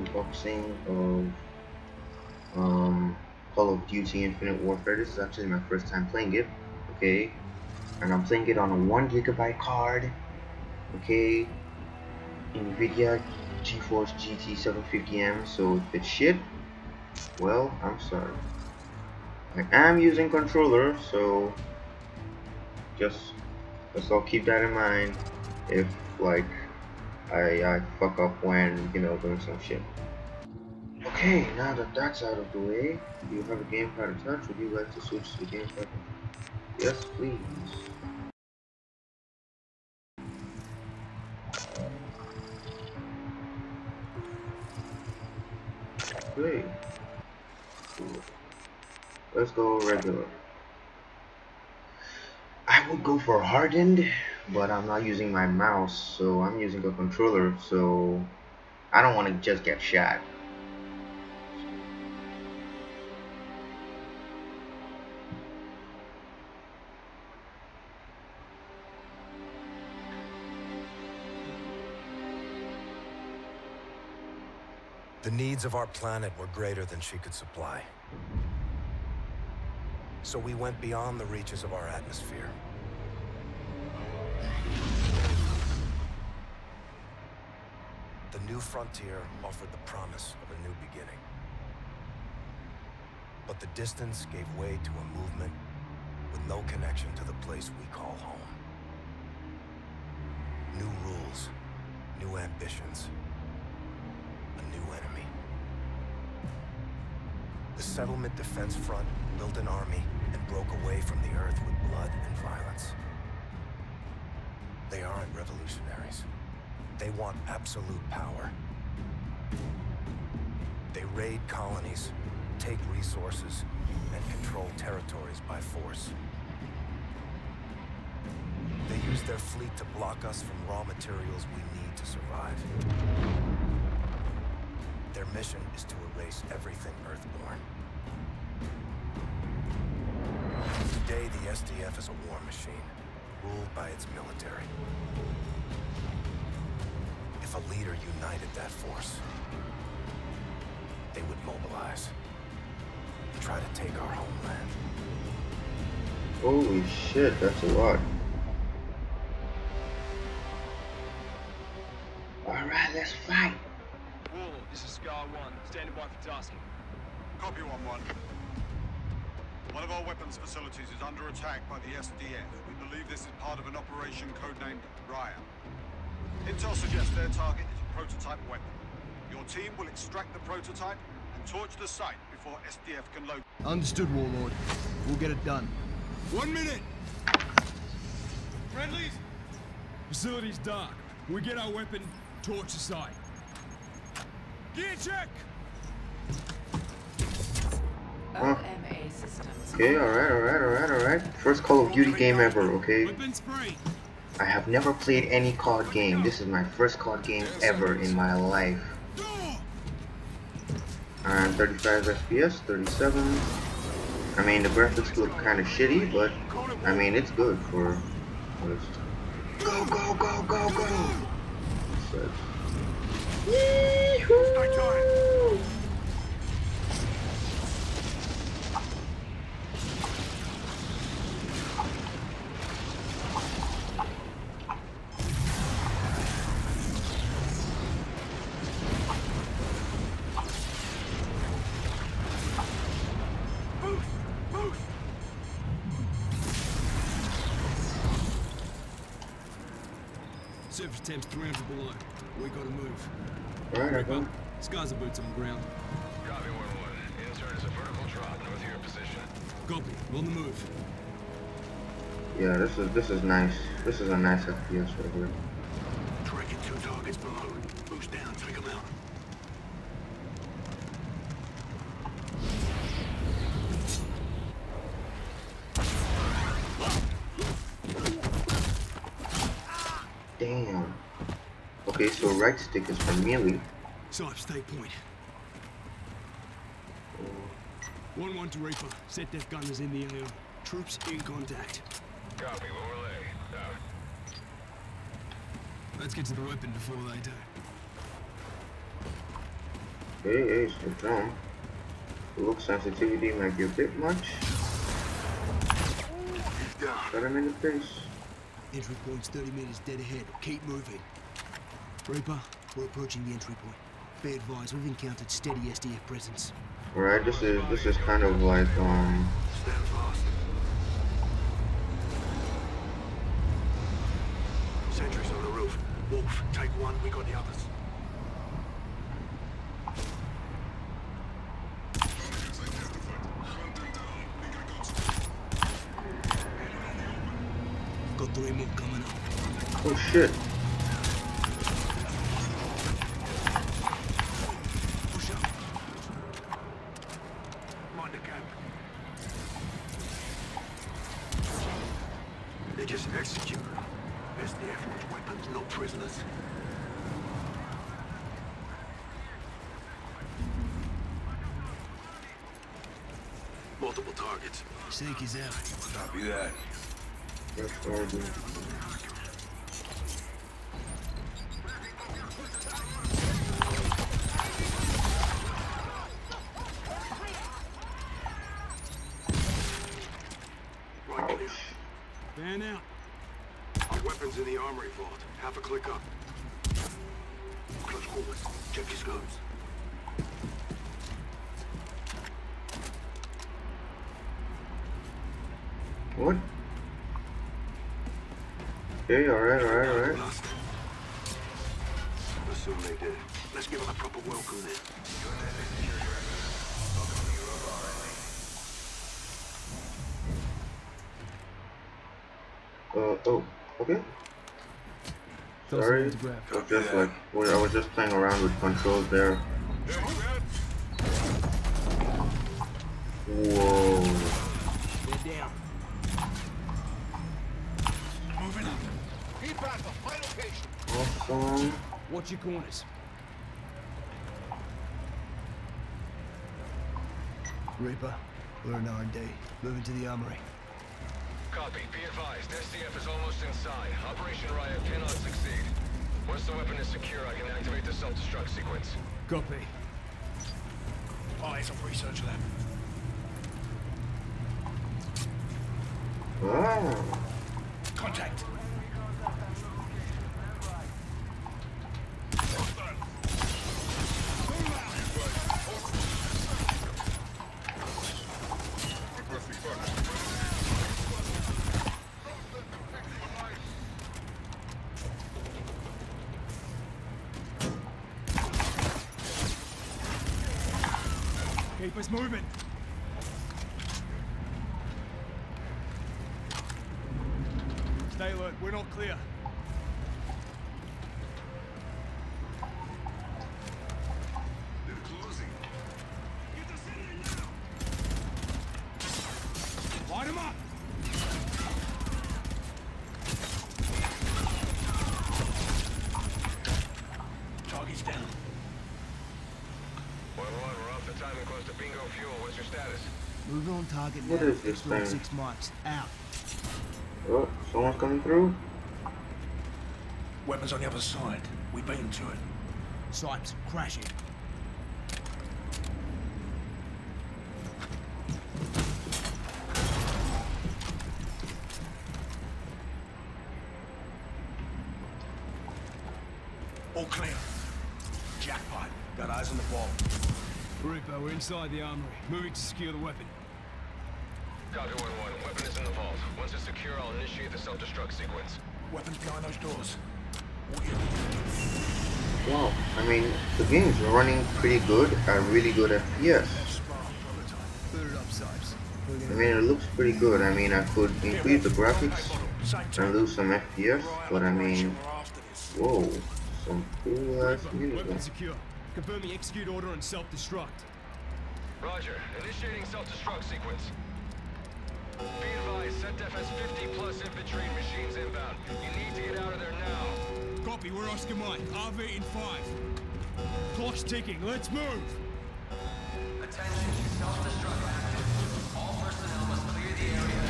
unboxing of Call of Duty Infinite Warfare. This is actually my first time playing it, okay? And I'm playing it on a 1 GB card, okay? Nvidia Geforce GT 750M. So if it's shit, well, I'm sorry. I am using controller, so just let's all keep that in mind if like I fuck up when, you know, doing some shit. Okay, now that that's out of the way, do you have a gamepad attached? Would you like to switch to the gamepad? Yes, please. Great. Cool. Let's go regular. I would go for hardened, but I'm not using my mouse, so I'm using a controller, so I don't want to just get shot. The needs of our planet were greater than she could supply. So we went beyond the reaches of our atmosphere. The new frontier offered the promise of a new beginning. But the distance gave way to a movement with no connection to the place we call home. New rules, new ambitions, a new enemy. The Settlement Defense Front built an army and broke away from the Earth with blood and violence. They aren't revolutionaries. They want absolute power. They raid colonies, take resources, and control territories by force. They use their fleet to block us from raw materials we need to survive. Their mission is to erase everything Earthborn. Today, the SDF is a war machine, ruled by its military. If a leader united that force, they would mobilize, try to take our homeland. Holy shit, that's a lot. Alright, let's fight. Warlord, this is Scar 1, standing by for tasking. Copy 1-1. One of our weapons facilities is under attack by the SDF. We believe this is part of an operation codenamed VRAM. Intel suggests their target is a prototype weapon. Your team will extract the prototype and torch the site before SDF can locate. Understood, Warlord. We'll get it done. 1 minute! Friendlies? Facility's dark. We get our weapon, torch the site. Gear check! OMA systems. Okay, alright. First Call of Duty game ever, okay? Weapons free. I have never played any COD game. This is my first COD game ever in my life. And 35 FPS, 37. I mean, the graphics look kind of shitty, but I mean, it's good for. Go, go, go, go, go! Yee-hoo! Surface temp's 300 below. We gotta move. Alright, I go. Scars of boots on the ground. Copy 1-1. Insert is a vertical drop north of your position. Copy. On the move. Yeah, this is nice. This is a nice FPS right here. Tracking 2 targets below. Boost down, take them out. Damn. Okay, so right stick is for melee. Snipe, stay point. 1-1 to Reaper. Set def gunners in the AO. Troops in contact. Copy, we'll relay. Out. Let's get to the weapon before they do. Okay, ace the jump. Look sensitivity might be a bit much. Got him in the face. Entry point's 30 meters dead ahead. Keep moving. Reaper, we're approaching the entry point. Be advised, we've encountered steady SDF presence. Alright, this is kind of like Stand fast. Sentries on the roof. Wolf, take one, we got the others. Got 3 more coming up. oh shit. Push up. Mind the gap. They just executed. SDF with weapons, not prisoners. Multiple targets. Sync is out. Copy that. That's horrible. Right clear. Fan out. Our weapons in the armory vault. Half a click up. Close quarters. Check your scopes. What? Okay, alright. Blast. Assume they did. Let's give them a proper welcome then. Oh, okay. Sorry. I was just playing around with controls there. Whoa. They're down. Moving up. Keep back the final patient. Awesome. Watch your corners. Reaper, we're in R&D. Moving to the armory. Copy. Be advised. SDF is almost inside. Operation Riot cannot succeed. Once the weapon is secure, I can activate the self-destruct sequence. Copy. Eyes on research lab. Ah. Contact. Keep us moving. Stay alert. We're not clear. Light him up. Target's down. 1-1, we're off the time and close to bingo fuel. What's your status? Move on target What now. is this Extra thing? 6 mics. Out. Oh, someone's coming through. Weapons on the other side. We beat them to it. Sipes, crash it. All clear. Jackpot. Got eyes on the ball. Reaper, we're inside the armory. Moving to secure the weapon. Copy 1-1. Weapon is in the vault. Once it's secure, I'll initiate the self-destruct sequence. Weapons behind those doors. Wow, I mean, the game's running pretty good at really good FPS. Boot it up, Sipes. I mean, it looks pretty good. I mean, I could increase the graphics and lose some FPS, but I mean, whoa, some cool ass Weapon music. secure. Confirm the execute order and self-destruct. Roger. Initiating self-destruct sequence. Be advised, SETDEF has 50+ infantry and machines inbound. You need to get out of there now. Copy, we're Oscar Mike. RV in 5. Clock's ticking. Let's move. Attention, self-destruct active. All personnel must clear the area.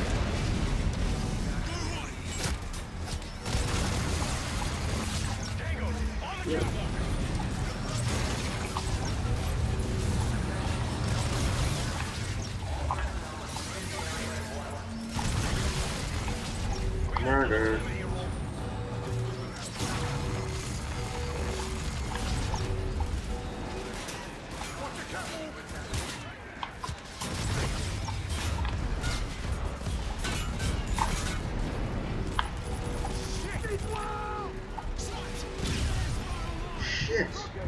Tango, on the chopper! Murder. Shit.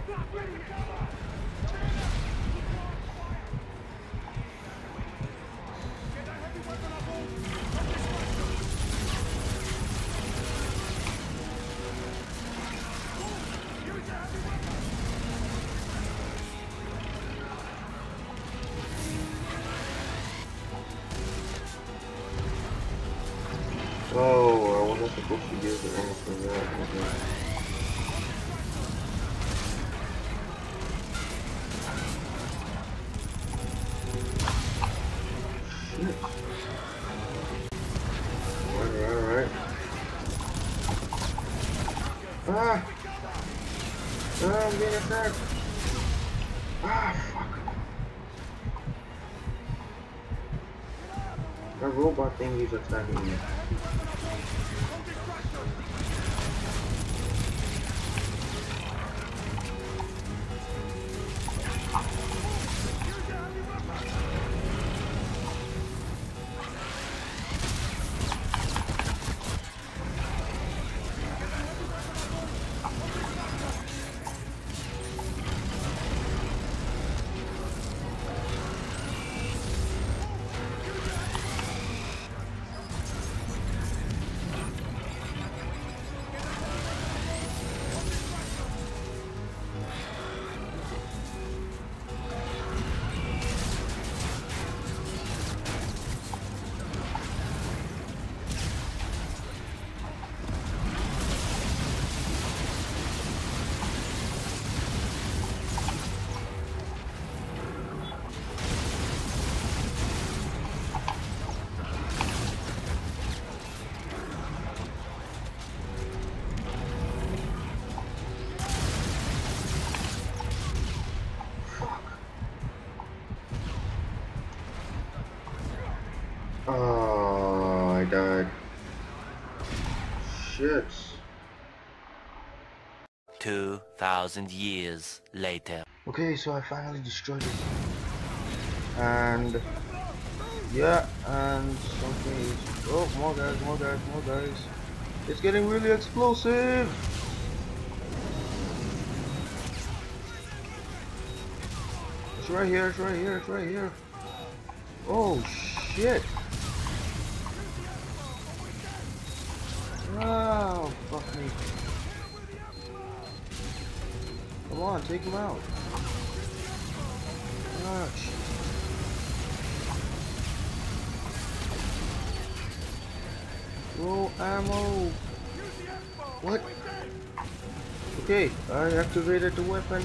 Oh, I wasn't supposed to use it almost for that. Okay. Shit. Alright. Ah! Ah, I'm getting attacked! Ah, fuck. That robot thing is attacking me. Oh, I died. Shit. 2,000 years later. Okay, so I finally destroyed it. And yeah, and something is, oh, more guys, more guys, more guys. It's getting really explosive. It's right here, it's right here, it's right here. Oh shit. Oh, fuck me. Come on, take him out. Gosh. Roll ammo. What? Okay, I activated the weapon.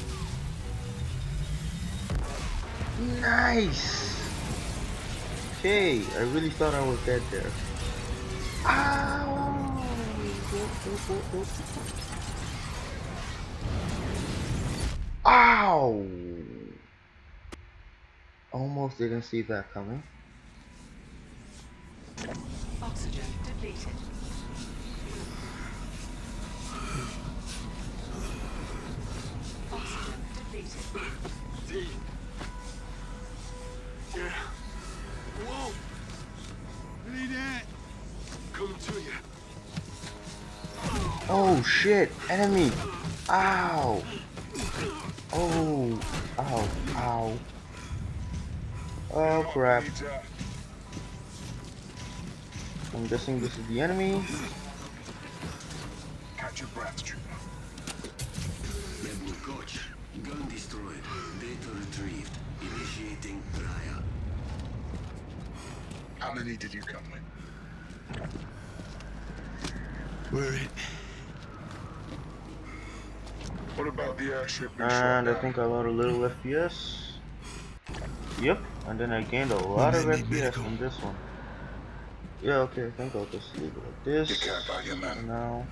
Nice. Okay, I really thought I was dead there. Ow! Ow! Almost didn't see that coming. Oxygen depleted. Oxygen depleted. D. Yeah. Whoa! Need it. Coming to you. Oh shit! Enemy! Ow! Oh! Ow! Ow! Oh crap! I'm guessing this is the enemy. Catch your breath, Chibu. Red Coach, gun destroyed, data retrieved, initiating trial. How many did you come with? We're it. What about the airship you And shot I down? think I lost a little FPS. Yep, and then I gained a lot of FPS from this one. Yeah, okay, I think I'll just leave it like this. Take care about your man. For now.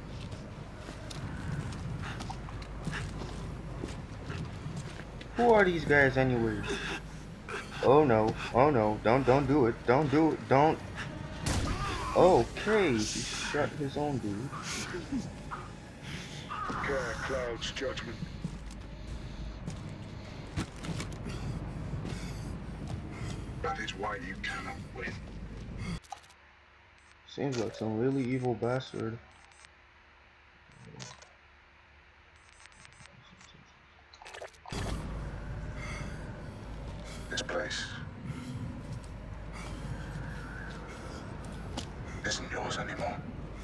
Who are these guys anyways? Oh no, don't do it, don't do it, don't. Okay, he shot his own dude. Prepare Cloud's judgment. That is why you cannot win. Seems like some really evil bastard. This place isn't yours anymore.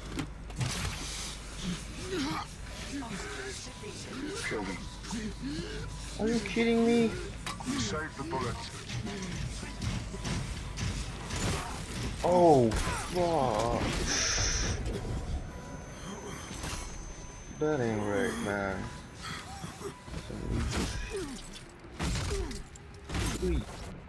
Kill them. Are you kidding me? Save the bullets. Oh, fuck. That ain't right, man. Sweet.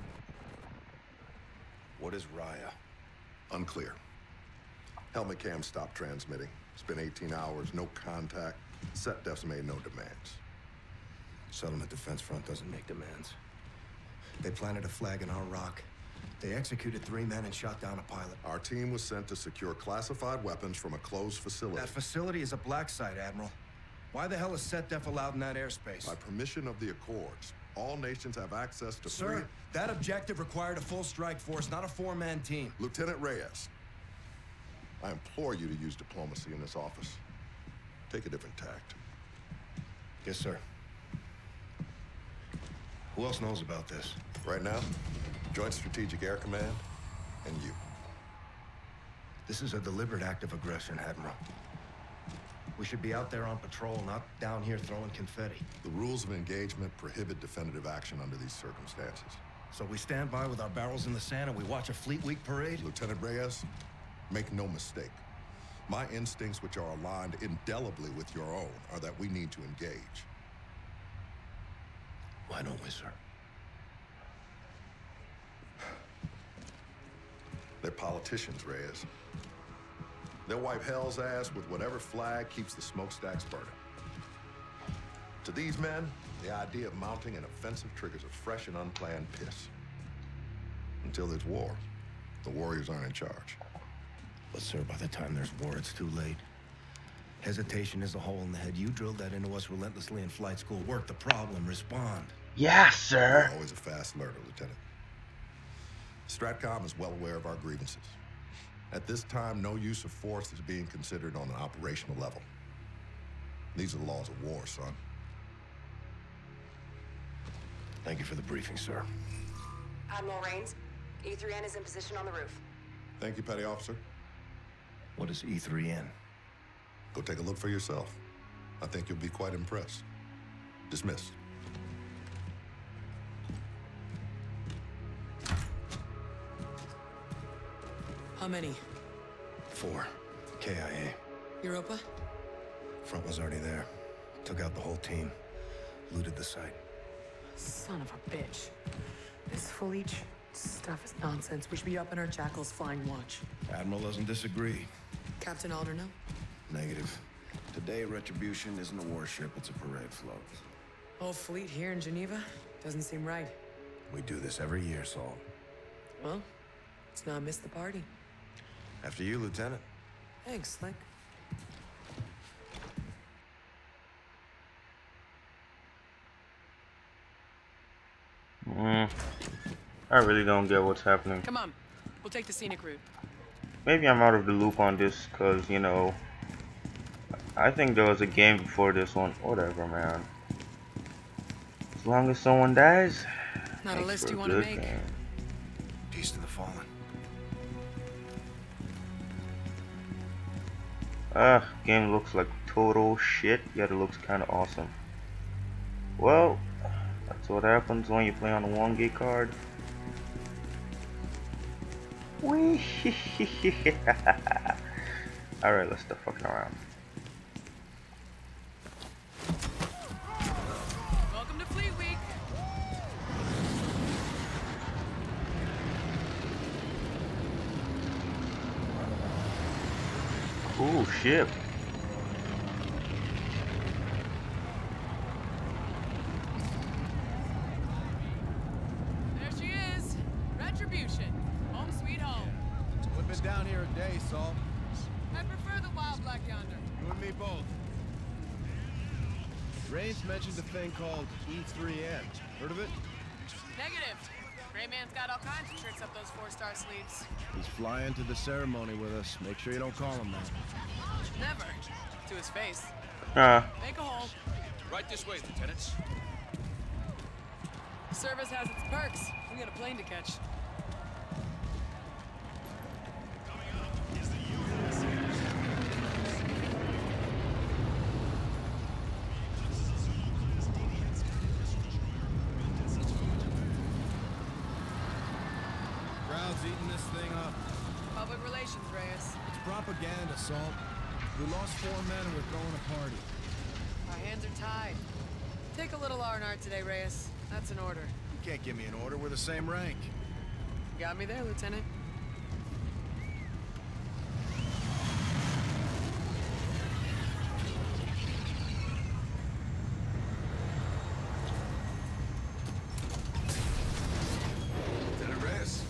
What is Raya? Unclear. Helmet cam stopped transmitting. It's been 18 hours, no contact. Set defs made no demands. Settlement Defense Front doesn't make demands. They planted a flag in our rock. They executed 3 men and shot down a pilot. Our team was sent to secure classified weapons from a closed facility. That facility is a black site, Admiral. Why the hell is SetDef allowed in that airspace? By permission of the Accords, all nations have access to free... Sir, that objective required a full strike force, not a 4-man team. Lieutenant Reyes, I implore you to use diplomacy in this office. Take a different tact. Yes, sir. Who else knows about this? Right now, Joint Strategic Air Command and you. This is a deliberate act of aggression, Admiral. We should be out there on patrol, not down here throwing confetti. The rules of engagement prohibit definitive action under these circumstances. So we stand by with our barrels in the sand and we watch a Fleet Week parade? Lieutenant Reyes, make no mistake. My instincts, which are aligned indelibly with your own, are that we need to engage. Why don't we, sir? They're politicians, Reyes. They'll wipe hell's ass with whatever flag keeps the smokestacks burning. To these men, the idea of mounting an offensive triggers a fresh and unplanned piss. Until there's war, the warriors aren't in charge. But sir, by the time there's war, it's too late. Hesitation is a hole in the head. You drilled that into us relentlessly in flight school. Work the problem, respond. Yes, sir. You're always a fast learner, Lieutenant. Stratcom is well aware of our grievances. At this time, no use of force is being considered on an operational level. These are the laws of war, son. Thank you for the briefing, sir. Admiral Rains, E3N is in position on the roof. Thank you, Petty Officer. What is E3N? Go take a look for yourself. I think you'll be quite impressed. Dismissed. How many? 4. KIA. Europa? Front was already there. Took out the whole team. Looted the site. Son of a bitch. This Fleet stuff is nonsense. We should be up in our jackals flying watch. Admiral doesn't disagree. Captain Alder, no? Negative. Today, Retribution isn't a warship, it's a parade float. Whole fleet here in Geneva? Doesn't seem right. We do this every year, Saul. Well, let's not miss the party. After you, Lieutenant. Thanks, Slick. I really don't get what's happening. Come on, we'll take the scenic route. Maybe I'm out of the loop on this, cause you know, I think there was a game before this one. Whatever, man. As long as someone dies, not a list you want to make. Peace to the fallen. Game looks like total shit, yet it looks kind of awesome. Well, that's what happens when you play on a 1 gig card. Wee. Alright, let's stop fucking around. Welcome to Fleet Week. Cool ship. There she is. Retribution. Home sweet home. been down here a day, Saul. I prefer the wild black yonder. You and me both. Rains mentioned a thing called E3N. Heard of it? Negative. Gray Man's got all kinds of tricks up those 4-star sleeves. He's flying to the ceremony with us. Make sure you don't call him that. Never. To his face. Make a hole. Right this way, lieutenants. Service has its perks. We got a plane to catch. Crowd's eating this thing up. Public relations, Reyes. It's propaganda, Salt. We lost 4 men and we're throwing a party. Our hands are tied. Take a little R&R today, Reyes. That's an order. You can't give me an order. We're the same rank. You got me there, Lieutenant. Lieutenant Reyes.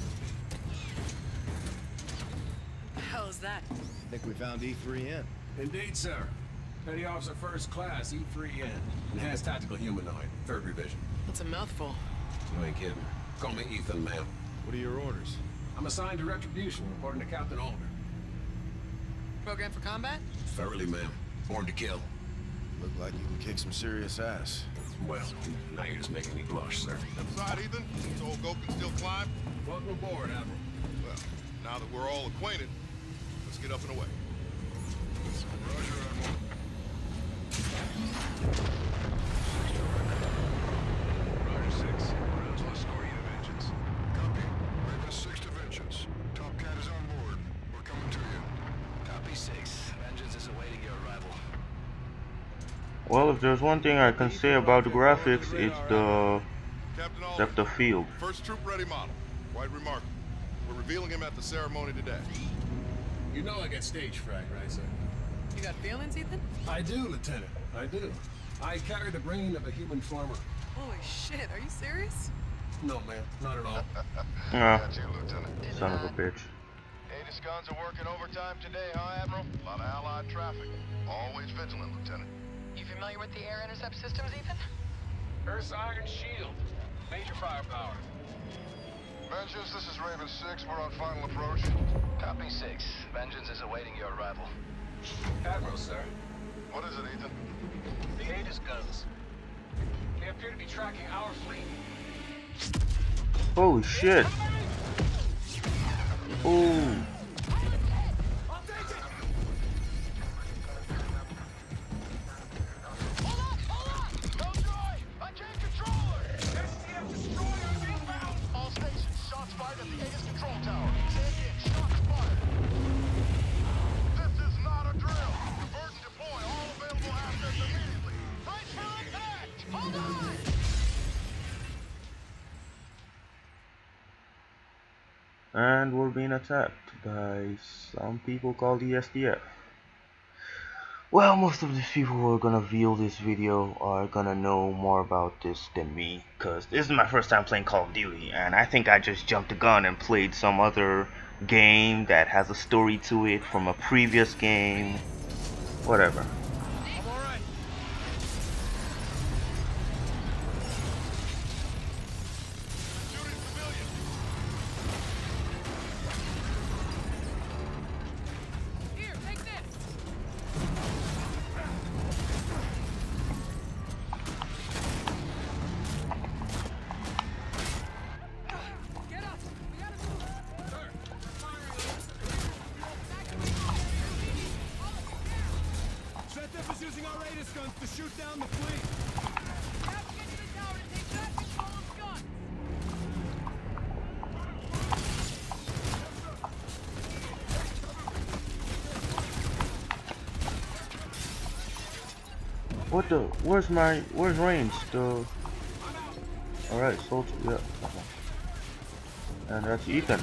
What the hell is that? I think we found E3N. Indeed, sir. Petty Officer First Class, E3N. Enhanced Tactical Humanoid, 3rd Revision. That's a mouthful. You ain't kidding. Call me Ethan, ma'am. What are your orders? I'm assigned to Retribution, reporting to Captain Alder. Program for combat? Thoroughly, ma'am. Born to kill. Look like you can kick some serious ass. Well, now you're just making me blush, sir. Outside, Ethan? So old Goat can still climb? Welcome aboard, Admiral. Well, now that we're all acquainted, let's get up and away. Roger, Admiral. Roger 6. Rounds will escort you to Vengeance. Copy. Raven 6 to Vengeance. Top Cat is on board. We're coming to you. Copy 6. Vengeance is awaiting your arrival. Well, if there's one thing I can say about the graphics, it's the depth of field. First troop ready model. Quite remarkable. We're revealing him at the ceremony today. You know I got stage fright, right, sir? You got feelings, Ethan? I do, Lieutenant. I do. I carry the brain of a human farmer. Holy shit, are you serious? No, ma'am. Not at all. Got you, Lieutenant. Son of a bitch. Aegis guns are working overtime today, huh, Admiral? A lot of Allied traffic. Always vigilant, Lieutenant. You familiar with the air intercept systems, Ethan? Earth's Iron Shield. Major firepower. Vengeance, this is Raven 6. We're on final approach. Copy 6. Vengeance is awaiting your arrival. Admiral, sir. What is it, Ethan? The Aegis guns. They appear to be tracking our fleet. Holy shit. Ooh. And we're being attacked by some people called the SDF. Well, most of these people who are gonna view this video are gonna know more about this than me, because this is my first time playing Call of Duty, and I think I just jumped the gun and played some other game that has a story to it from a previous game. Whatever. Using our Aegis guns to shoot down the fleet. Have to get to the tower to take that control of guns. What the? Where's range? The. Alright, soldier, yeah. And that's Ethan.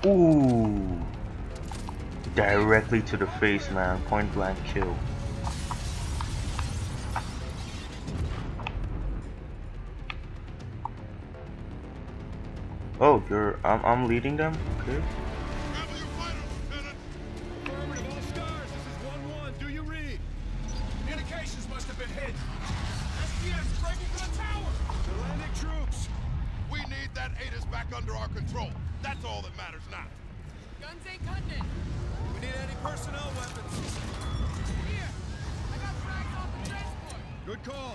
Ooh. Directly to the face, man. Point blank kill. Oh, I'm leading them? Okay. Affirmative, all stars. This is 1-1. Do you read? Communications must have been hit. SDF's breaking for the tower. Atlantic troops. We need that ATIS back under our control. That's all that matters now. Guns ain't cutting it. We need anti-personnel weapons. Here, I got frags off the transport. Good call.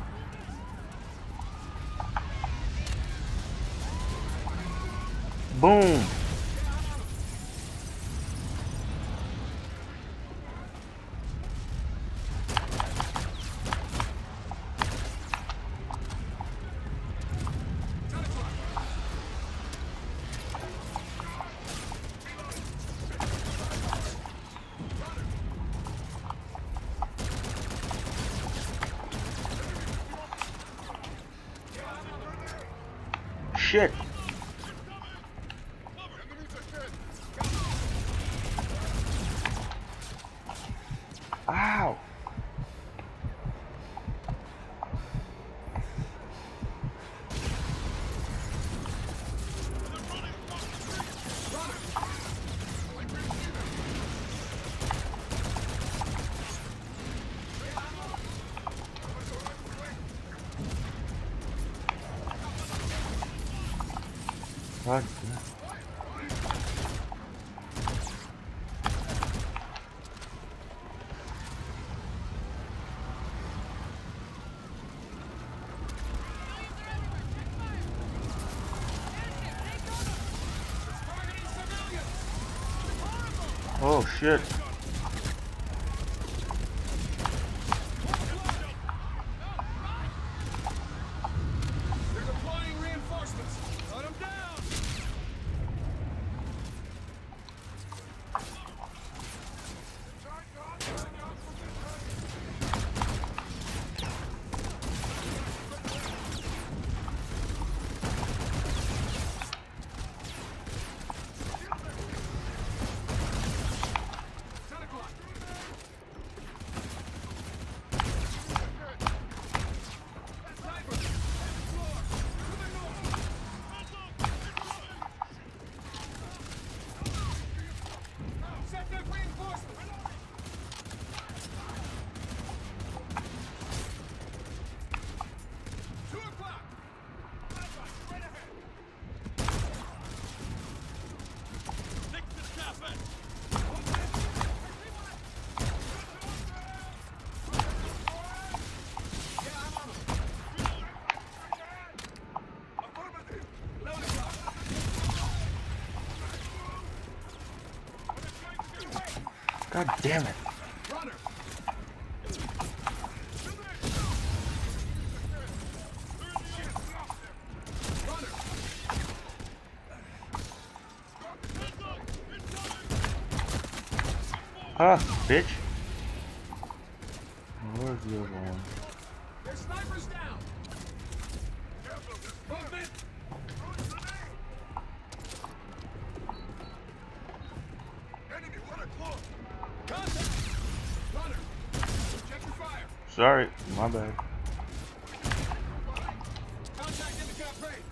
Boom. Shit. Ow. God damn. Oh shit. They're deploying reinforcements. Cut them down. God damn it. Ah, bitch. Where's the other one? Their snipers down. Movement. Enemy, what a close. Contact. Runner. Check your fire. Sorry, my bad. Contact in the campaign.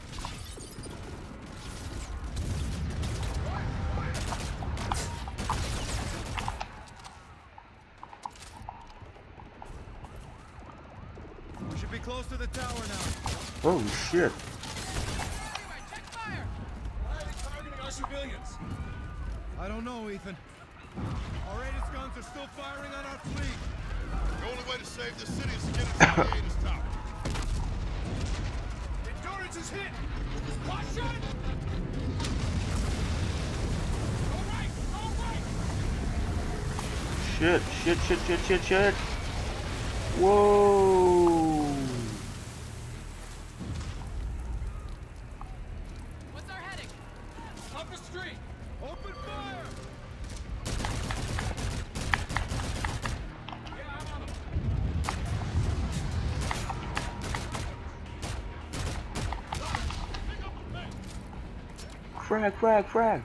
We should be close to the tower now. Holy shit. Why are they targeting our civilians? I don't know, Ethan. Our ATIS guns are still firing on our fleet. The only way to save the city is to get into the ATIS tower. Endurance is hit. Watch it. Shit, shit, shit, shit, shit, shit. Whoa. What's our heading? Up the street. Open fire! Yeah, I'm on them. frag, frag, frag.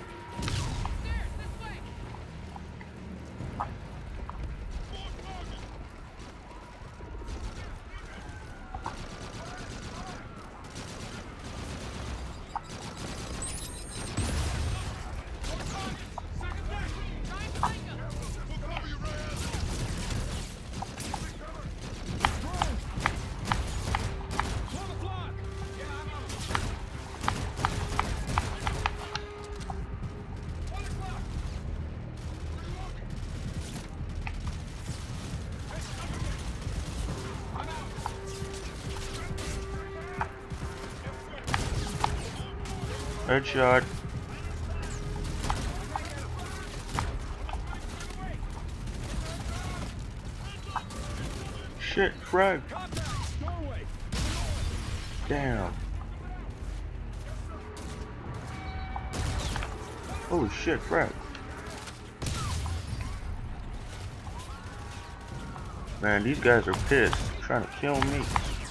Headshot. Shit, frag. Damn. Holy shit, frag. Man, these guys are pissed. Trying to kill me.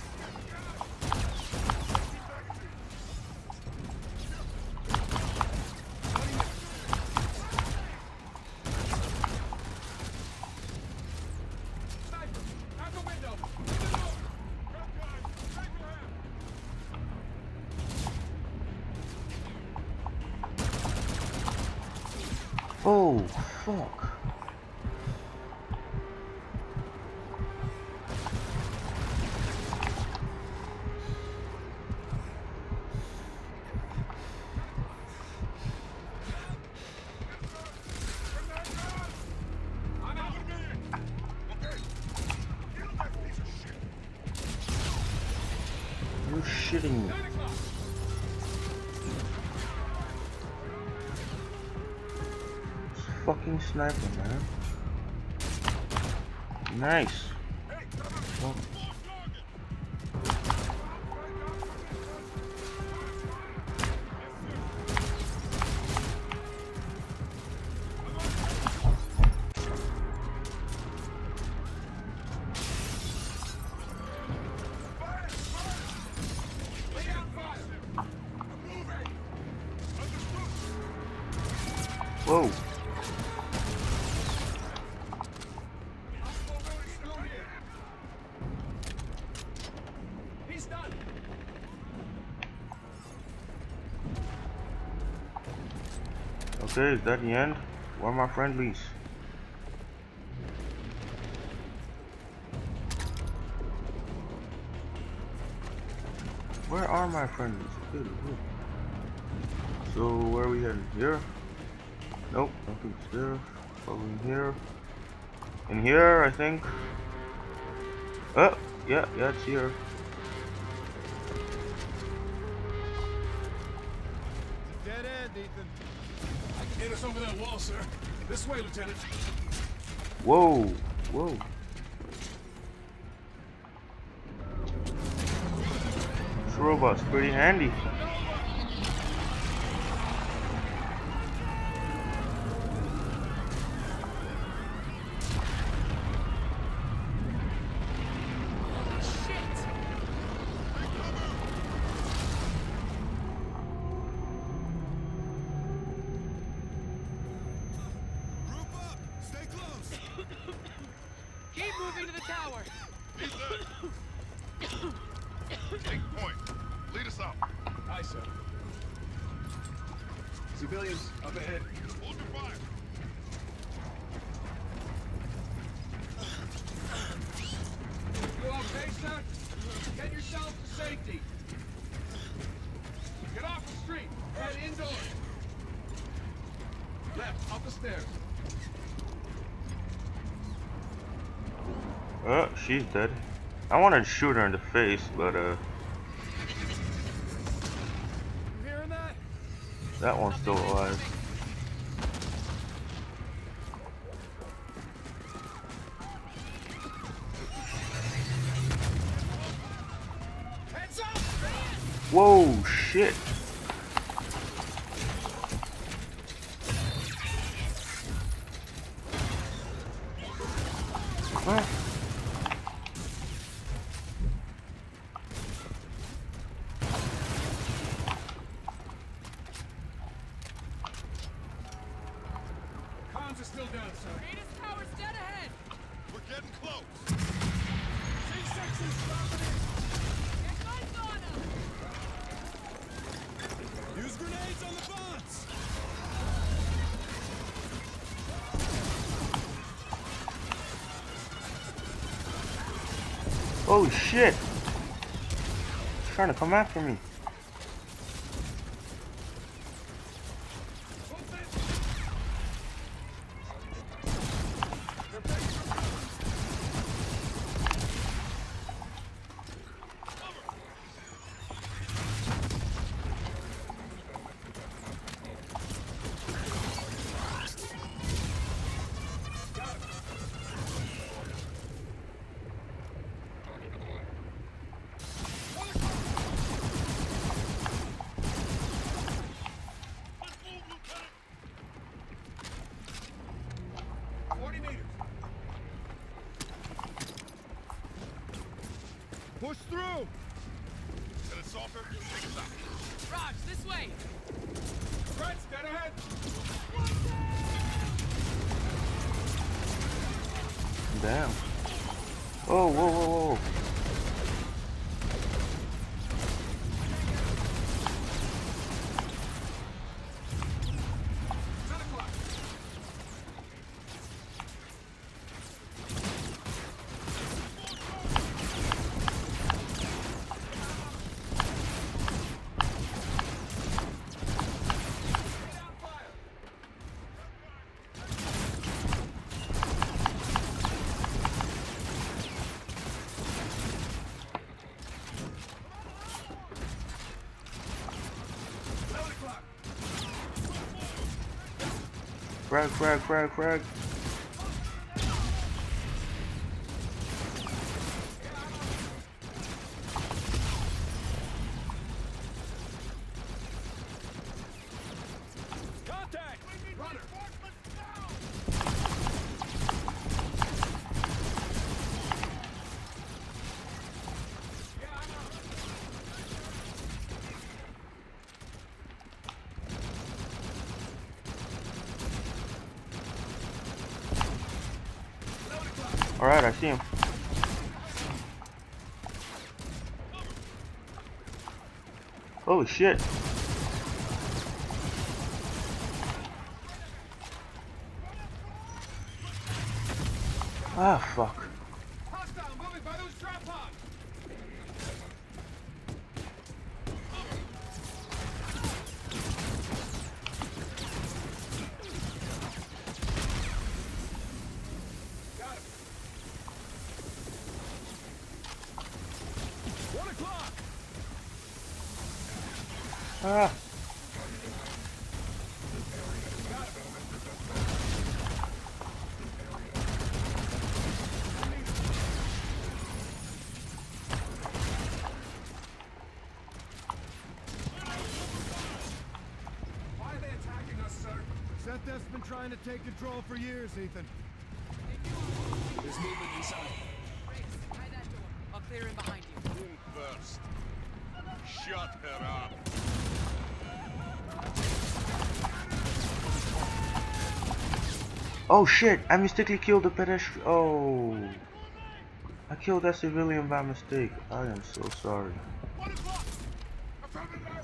Oh, fuck. You're shitting me. Fucking sniper, man. Nice. Oh. Whoa. Okay, is that the end? Where are my friendlies? Where are my friendlies? Okay, good. So where are we heading? Here? Nope, I don't think it's there. Probably in here. In here, I think. Oh, yeah, it's here. Dead end, Ethan. I can hit us over that wall, sir. This way, Lieutenant. Whoa, whoa. This robot's pretty handy. Keep moving to the tower. Take point. Lead us out. Aye, sir. Civilians up ahead. Hold your fire. You okay, sir? Get yourself to safety. Get off the street. Head indoors. Left, up the stairs. Oh, she's dead. I wanted to shoot her in the face, but that one's still alive. Whoa, shit. Huh? close. Use grenades on the bots! Oh shit! He's trying to come after me. Push through! An assaulter, take us out. Raj, this way! Fred's dead ahead! Damn. Oh, whoa, whoa, whoa. Frag. Contact! Runner! Alright, I see him. Holy shit. Ah, fuck. Hostile moving by those drop pods! Got him. 1 o'clock! Ah. Why are they attacking us, sir? Seth's been trying to take control for years, Ethan. There's movement inside. Riggs, try that door. I'll clear in behind you. In first. Shut her up. Oh shit, I mistakenly killed the pedestrian. Oh. I killed that civilian by mistake. I am so sorry. 1 o'clock! Affirmative!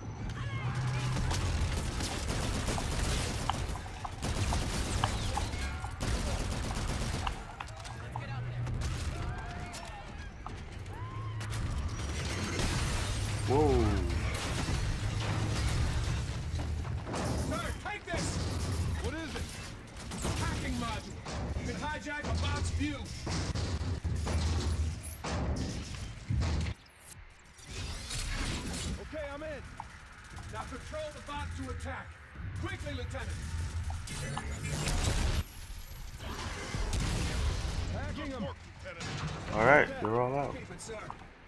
Whoa. Sir, take this! What is it? Hacking module. You can hijack a bot's view. Okay, I'm in. Now control the bot to attack. Quickly, Lieutenant. Hacking him. Alright, they're all out. Keep it, sir.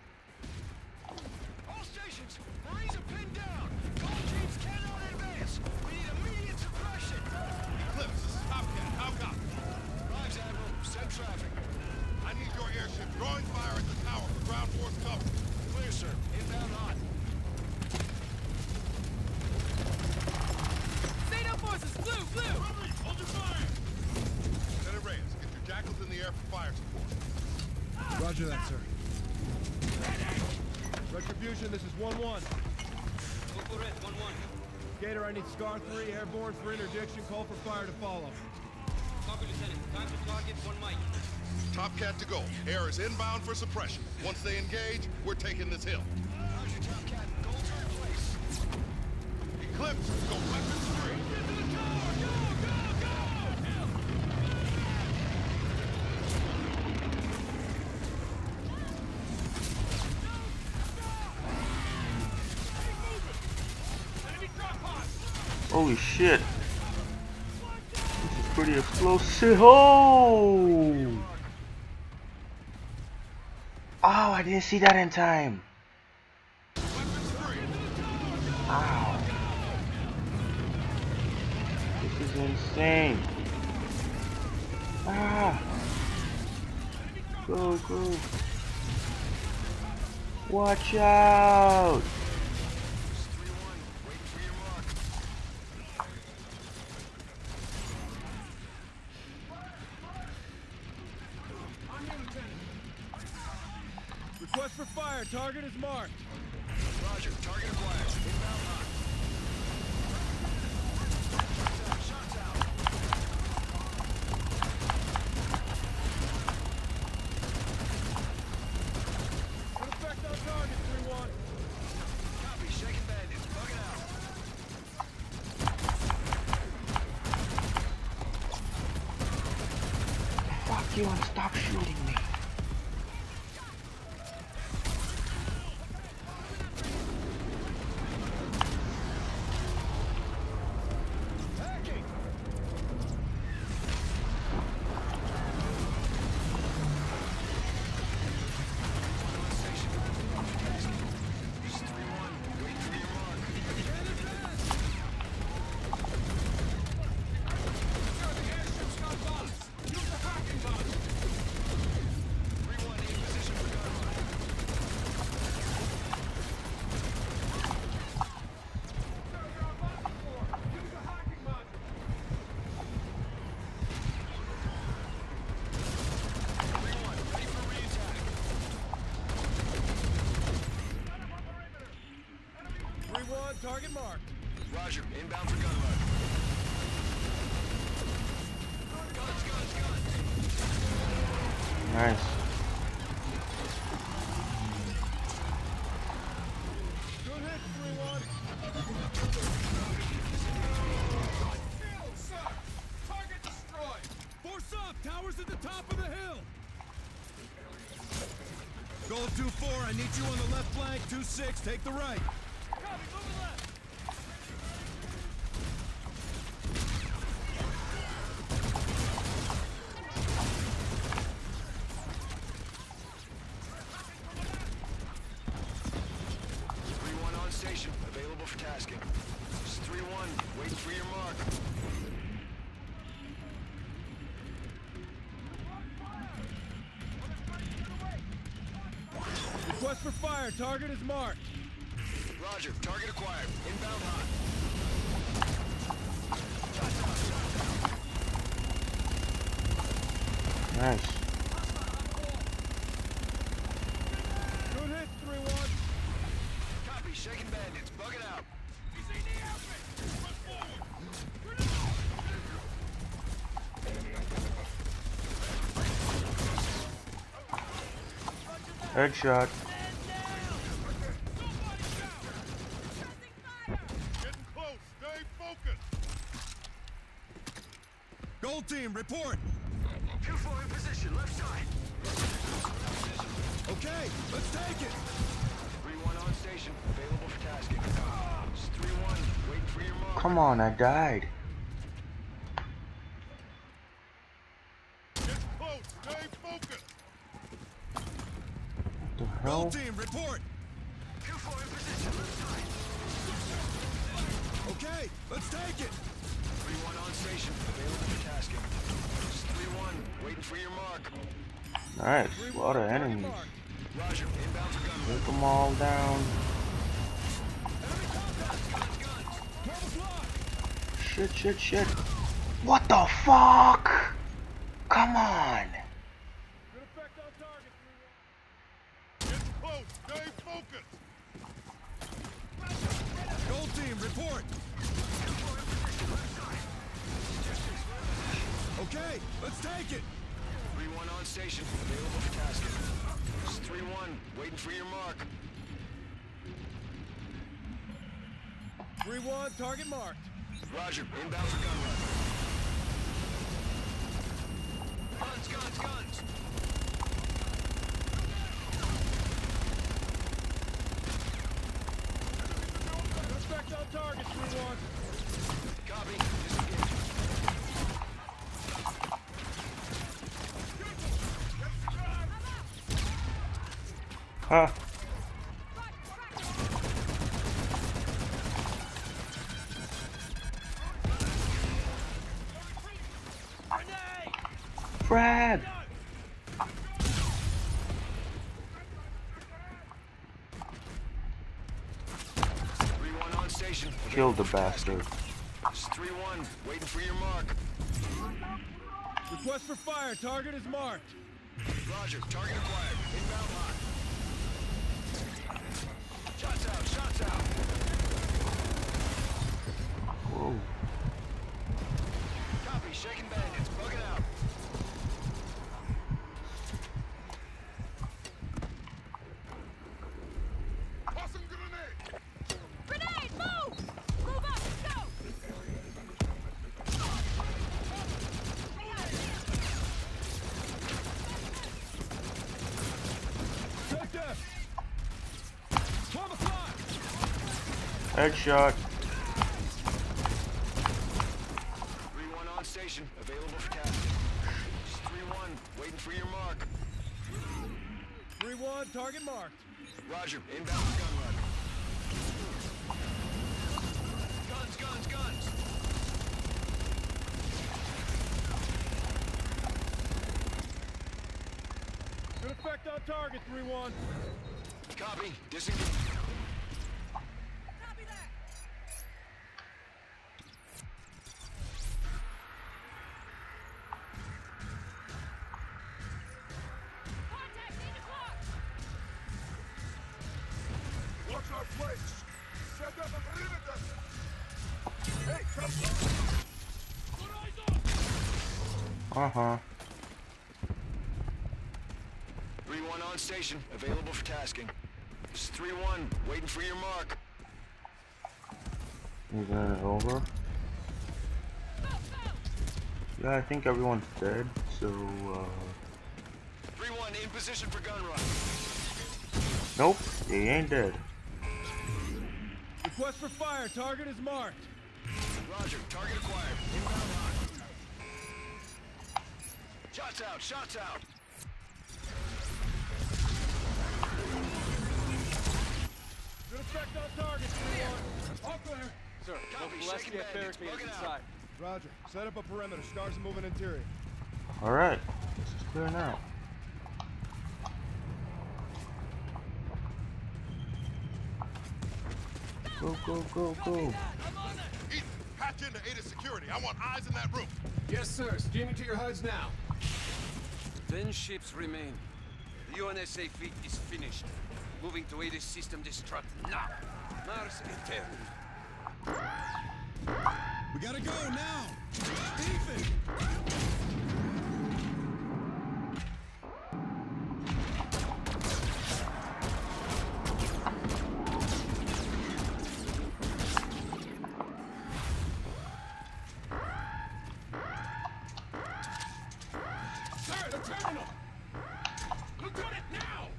All stations, Marines are pinned down. Gold teams cannot advance. We need immediate suppression. Eclipse, this is Topcat. How copy? Rise, Admiral. Send traffic. I need your airship drawing fire at the tower for ground force cover. Clear, sir. Inbound hot. Zeta forces! Blue! Hold your fire! Lieutenant Reyes, get your jackals in the air for fire support. Roger that, sir. Retribution, this is 1-1. Go for it, 1-1. Gator, I need Scar 3 airborne for interdiction. Call for fire to follow. Copy, Lieutenant. Time to target 1 mic. Top Cat to go. Air is inbound for suppression. Once they engage, we're taking this hill. Roger, Top Cat. Gold to your place. Eclipse, go weapons free. Holy shit. This is pretty explosive. Oh! Oh, I didn't see that in time. Ow. This is insane. Ah! Go, go. Watch out! Request for fire. Target is marked. Roger. Target acquired. Inbound hot. Shots out. Good effect on target, 3-1. Copy. Shaking bandits. Bugging out. Fuck you and stop shooting me. Target marked. Roger. Inbound for gunrun. Guns, guns, guns. Nice. Good hit, 3-1. Sir! Target destroyed! Force up! Towers at the top of the hill! Gold 2-4, I need you on the left flank. 2-6, take the right. Station, available for tasking. This is 3-1, waiting for your mark. Request for fire, target is marked. Roger, target acquired. Inbound hot. Nice. Good hit, 3-1. Copy, shaking bandits, bugging out. Headshot. Getting close. Stay focused. Gold team, report. 2-4 in position, left side. Okay, let's take it. 3-1 on station, available for tasking. It's 3-1, waiting for your mark. Come on, I died. Get close. Stay focused. What the hell? Gold team, report. 2-4 in position, left side. Okay, let's take it. 3-1 on station, available for tasking. It's 3-1, waiting for your mark. Nice, a lot of enemies. Roger, inbound for gunrun. Take them all down. Shit, shit, shit. What the fuck? Come on. Good effect on target, 3-1. close. Stay focused. Gold team, report. Okay, let's take it. 3-1 on station, available for tasking. It's 3-1, waiting for your mark. 3-1, target marked. Roger, inbound for gun run. Guns, guns, guns! Suspect on target, 3-1. Copy, disengage. Huh. Frag! 3-1 on station. Kill the bastard. It's 3-1, waiting for your mark. Request for fire, target is marked. Roger, target acquired. Inbound line. Shots out, shots out. Whoa. Copy, shaking bandits, bugging out. Awesome grenade. Grenade, move! Move up, go! Check this. 12 o'clock. Headshot. 3-1 on station, available for tasking. It's 3-1, waiting for your mark. 3-1, target marked. Roger, inbound for gun run. Guns, guns, guns! Good effect on target, 3-1. Copy, disengage. Copy that! Contacting the clock! Watch our flanks. Set up a perimeter. Hey, come on. Uh-huh. 3-1 on station, available for tasking. It's 3-1, waiting for your mark. Is that over? Yeah, I think everyone's dead, so, 3-1, in position for gun run. Nope, they ain't dead. Request for fire, target is marked. Roger, target acquired. Inbound line. Shots out, shots out. Good effect on target, 3-1. All clear. Sir, copy, shaking bandits, bugging out. Roger. Set up a perimeter. Stars are moving interior. Alright, this is clear now. Go, go, go, go. Ethan, patch into Ada security. I want eyes in that room. Yes, sir. Streaming to your HUDs now. 10 ships remain. The UNSA fleet is finished. Moving to Ada's system destruct now. Mars Eternal. We gotta go now! Ethan! Sir, the terminal. Lieutenant, now.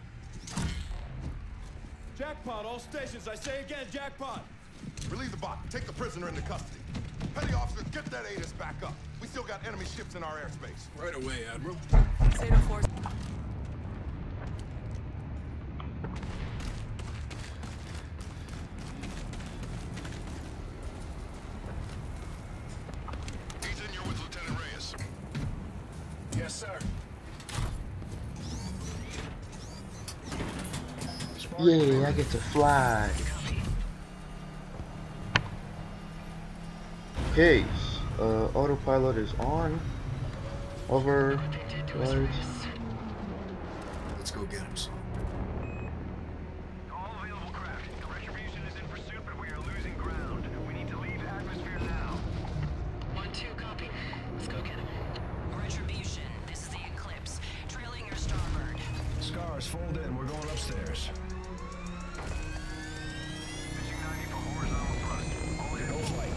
Jackpot, all stations. I say again, jackpot. Relieve the bot. Take the prisoner into custody. Petty officers, get that ATIS back up. We still got enemy ships in our airspace. Right away, Admiral. Zeta Force. Ethan, you're with Lieutenant Reyes. Yes, sir. Yeah, I get to fly. Okay, autopilot is on. Over, guys. Let's go get him, son. Scars, fold in. We're going upstairs. Pitching 90 for horizontal thrust. All in. Go flight.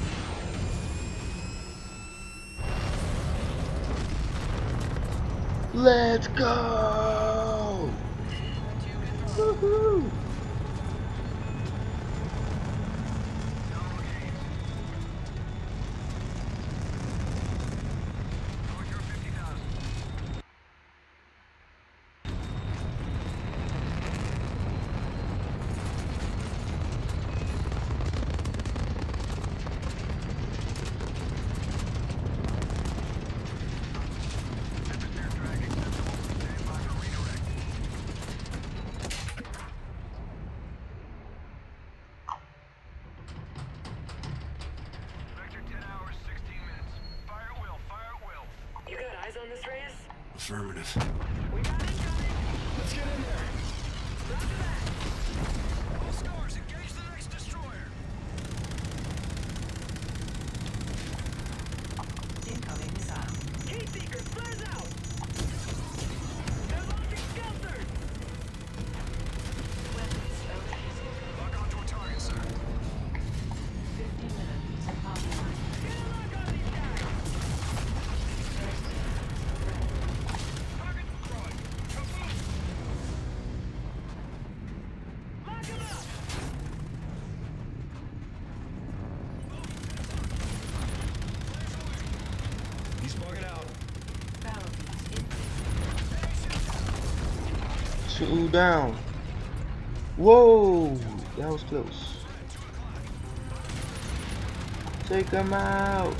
Let's go! Woohoo! On this, Reyes? Affirmative. We got incoming. Let's get in there. Roger that. All Scars, engage the next destroyer. Incoming missile. Heat seeker, flares out. They're launching skelters. Weapons overheated. Lock onto a target, sir. 50mm offline. Get a lock on these guys. Target destroyed. Kaboom! Lock him up. He's bugging out. Two down. Whoa, that was close. Take him out.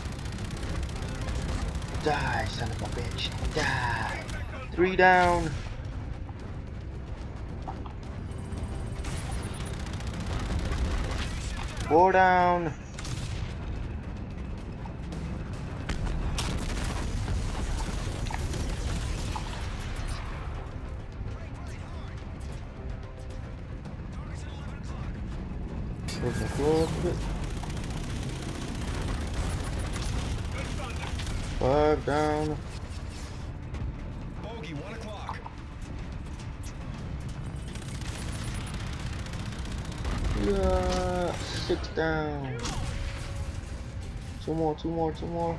Die, son of a bitch. Die. 3 down. Four down. Move the floor a little bit. 5 down. Bogey, 1 o'clock. Yeah, 6 down. 2 more, 2 more, 2 more.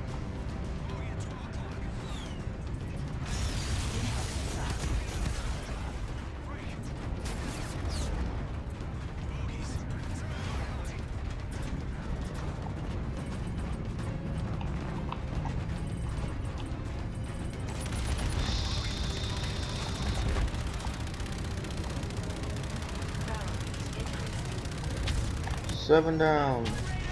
Seven down.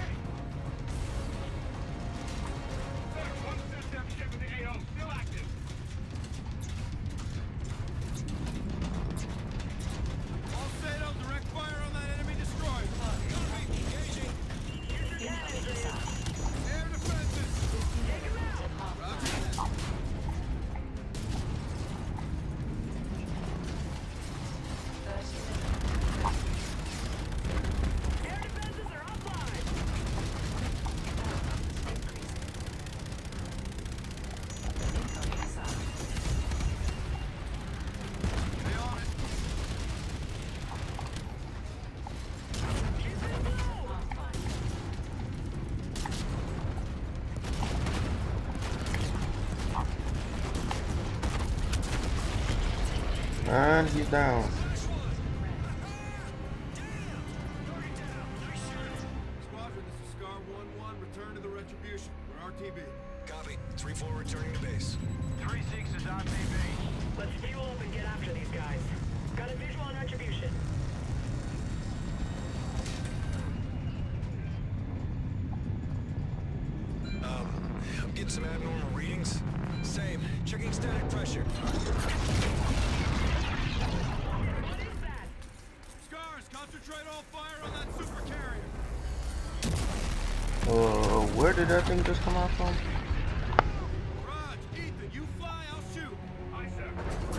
All set on direct fire on that enemy destroyer. Engaging. Air defenses. Roger that. Air defenses are offline. Incoming missile. Stay on it. And he's down. Squadron, this is Scar 1-1. Return to the Retribution. We're RTB. Copy. 3-4 returning to base. 3-6 is RTB. Let's fuel up and get after these guys. Got a visual on Retribution. I'm getting some abnormal readings. Same. Checking static pressure. What is that? Scars, concentrate all fire on that super carrier. Where did that thing just come out from? Raj, Ethan, you fly, I'll shoot. Aye, sir.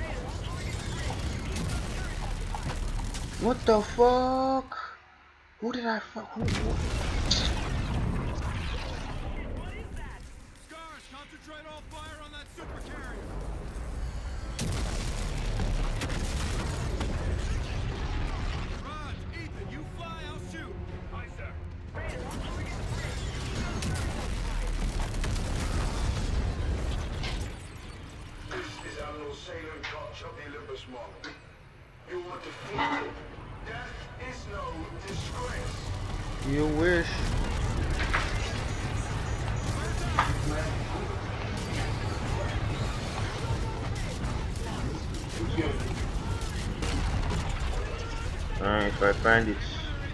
What the fuck? Who did I fuck? What is that? Scars, concentrate all fire on that super carrier. You were defeated. Death is no disgrace. You wish. Alright, so I find it.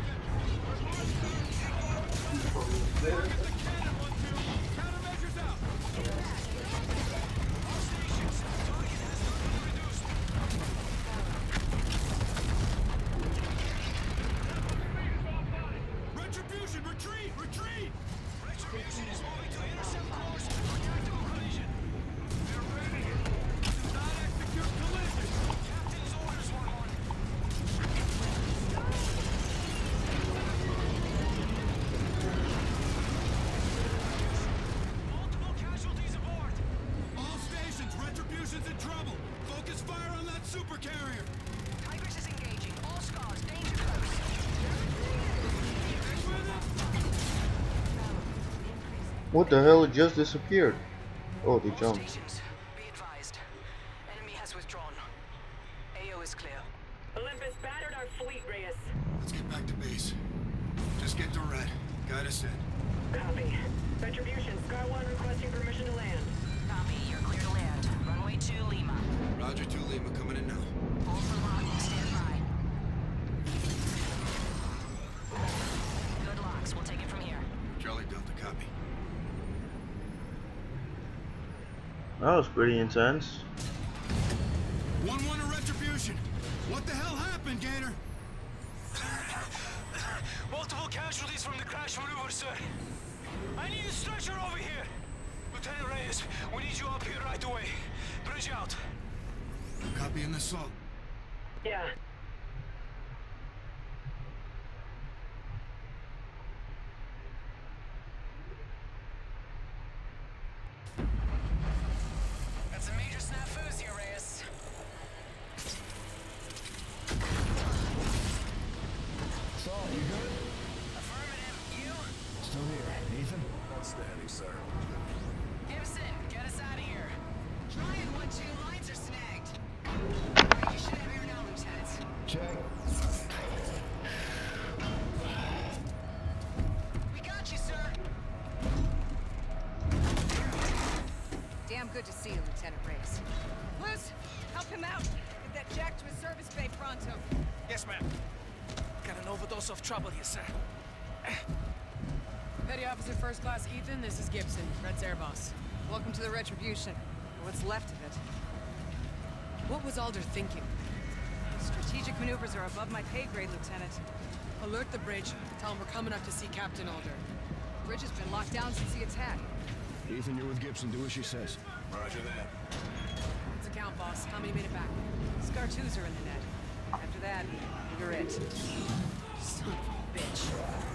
Retribution, retreat! Retreat! Retribution is moving to intercept course and protect the collision. They're ready. Do not execute collision. Captain's orders, 1-1. Multiple casualties aboard. All stations, Retribution's in trouble. Focus fire on that super carrier. Tigris is engaging. All scars, danger close. What the hell? It just disappeared. Oh, they jumped. Stations, be advised. Enemy has withdrawn. AO is clear. Olympus battered our fleet, Reyes. Let's get back to base. Just get to Red. Guide us in. Copy. Retribution, Scar 1 requesting permission to land. Copy, you're clear to land. Runway 2, Lima. Roger, 2 Lima, coming in now. Hold for locking, stand by. Good locks, we'll take it from here. Charlie Delta, copy. That was pretty intense. 1-1 to Retribution. What the hell happened, Gator? Multiple casualties from the crash maneuver, sir. I need a stretcher over here. Lieutenant Reyes, we need you up here right away. Bridge out. Copy in the assault. Yeah. Got some major snafus here, Reyes. Saul, you good? Affirmative, you? Still here. Ethan? Outstanding, sir. Gibson, get us out of here. Trying 1-2, lines are snagged. You should have here now, Lieutenant. Check. We got you, sir. Damn good to see you, Lieutenant Reyes. Liz, help him out. Get that jack to his service bay pronto. Yes, ma'am. Got an overdose of trouble here, sir. Petty Officer First Class Ethan, this is Gibson, Red's air boss. Welcome to the Retribution. Or what's left of it. What was Alder thinking? Strategic maneuvers are above my pay grade, Lieutenant. Alert the bridge. Tell him we're coming up to see Captain Alder. The bridge has been locked down since the attack. Ethan, you're with Gibson. Do as she says. Roger that. What's the count, boss? How many made it back? Scar 2s are in the net. After that, you're it. Son of a bitch.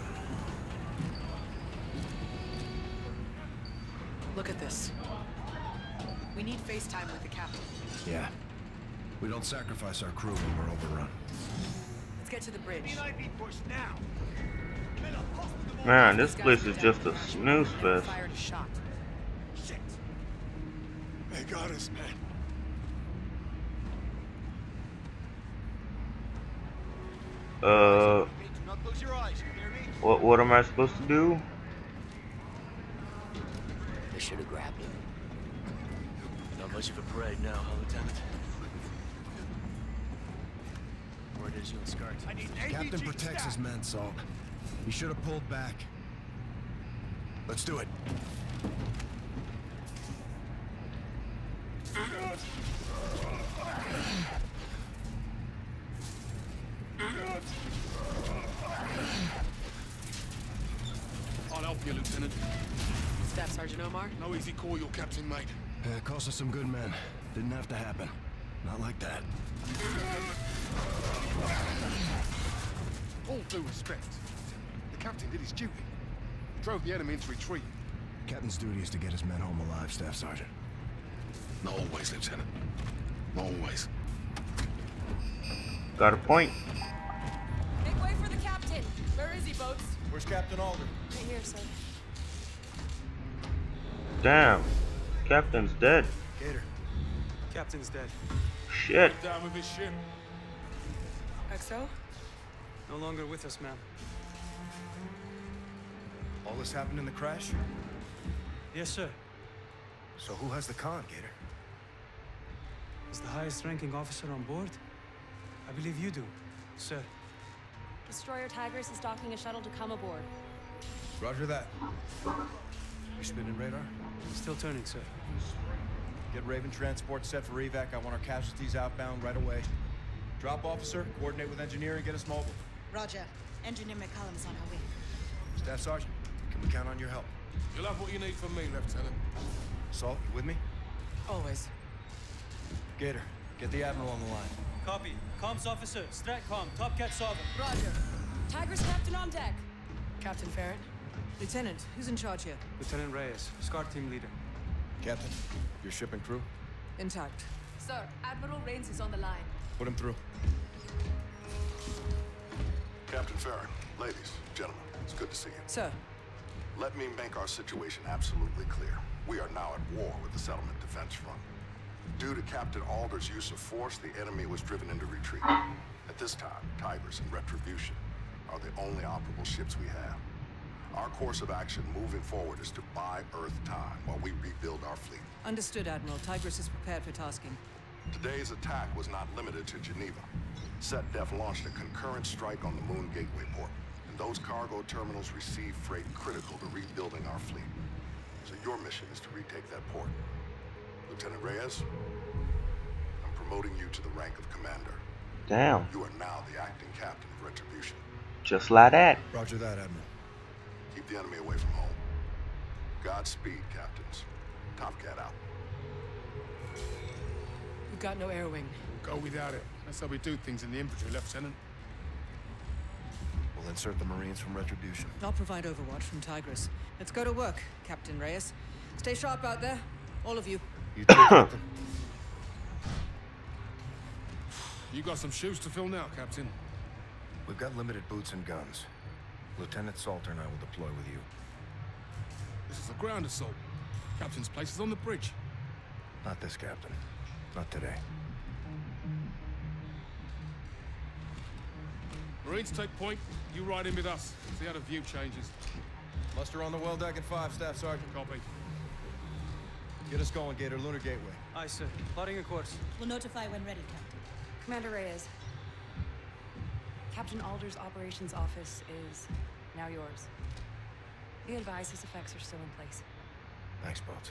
Look at this. We need FaceTime with the captain. Yeah. We don't sacrifice our crew when we're overrun. Let's get to the bridge. Man, this place is just a snooze fest. Fired a shot. Shit. They got us, man. Do not close your eyes, you hear me? What am I supposed to do? They should have grabbed him. Not much of a parade now, huh, Lieutenant? Word is you and Scar. Captain protects his men, Salt. He should have pulled back. Let's do it. I'll help you, Lieutenant. Staff Sergeant Omar? No easy call, your captain, mate. Cost us some good men. Didn't have to happen. Not like that. All due respect. The captain did his duty. Drove the enemy into retreat. Captain's duty is to get his men home alive, Staff Sergeant. Not always, Lieutenant. Not always. Got a point. Make way for the captain. Where is he, Boats? Where's Captain Alder? Right here, sir. Damn. Captain's dead. Gator. Captain's dead. shit. Went down with his ship. XO? No longer with us, ma'am. All this happened in the crash? Yes, sir. So who has the con, Gator? As the highest ranking officer on board, I believe you do, sir. Destroyer Tigris is docking a shuttle to come aboard. Roger that. You spinning radar? Still turning, sir. Get Raven transport set for evac. I want our casualties outbound right away. Drop officer, coordinate with engineering, get us mobile. Roger. Engineer McCallum is on her way. Staff Sergeant, can we count on your help? You'll have what you need from me, Lieutenant. Salt, you with me? Always. Gator, get the Admiral on the line. Copy. Comms officer, Stratcom, Top Cat Solvent. Roger. Tigris captain on deck. Captain Farron? Lieutenant, who's in charge here? Lieutenant Reyes, SCAR team leader. Captain, your ship and crew? Intact. Sir, Admiral Rains is on the line. Put him through. Captain Farron, ladies, gentlemen, it's good to see you. Sir. Let me make our situation absolutely clear. We are now at war with the Settlement Defense Front. Due to Captain Alder's use of force, the enemy was driven into retreat. At this time, Tigris and Retribution are the only operable ships we have. Our course of action moving forward is to buy Earth time while we rebuild our fleet. Understood, Admiral. Tigris is prepared for tasking. Today's attack was not limited to Geneva. SetDef launched a concurrent strike on the Moon Gateway port, and those cargo terminals receive freight critical to rebuilding our fleet. So your mission is to retake that port. Lieutenant Reyes, I'm promoting you to the rank of commander. Damn. You are now the acting captain of Retribution. Just like that. Roger that, Admiral. Keep the enemy away from home. Godspeed, captains. Top Cat out. We've got no air wing. We'll go without it. That's how we do things in the infantry, Lieutenant. We'll insert the Marines from Retribution. I'll provide overwatch from Tigris. Let's go to work, Captain Reyes. Stay sharp out there, all of you. You too, Captain. You got some shoes to fill now, Captain. We've got limited boots and guns. Lieutenant Salter and I will deploy with you. This is a ground assault. Captain's place is on the bridge. Not this, Captain. Not today. Marines take point. You ride in with us. See how the view changes. Muster on the well deck at 5, Staff Sergeant. Copy. Get us going, Gator. Lunar Gateway. Aye, sir. Plotting a course. We'll notify when ready, Captain. Commander Reyes. Captain Alder's operations office is now yours. Be advised his effects are still in place. Thanks, Boats.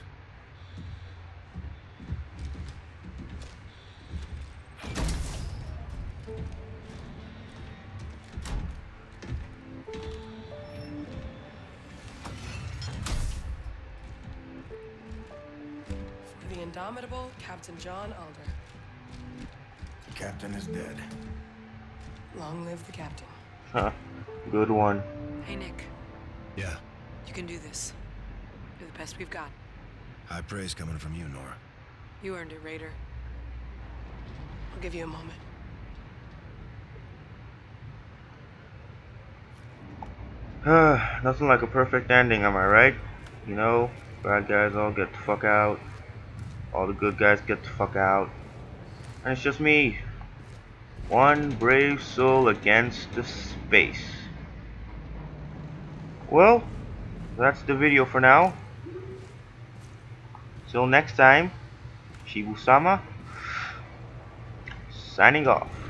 For the indomitable Captain John Alder. The captain is dead. Long live the captain. Huh. Good one. Hey, Nick. Yeah. You can do this. You're the best we've got. High praise coming from you, Nora. You earned it, Raider. I'll give you a moment. Nothing like a perfect ending, am I right? You know, bad guys all get the fuck out. All the good guys get the fuck out. And it's just me. One brave soul against the space. Well, that's the video for now. Till next time, Chibu-sama, signing off.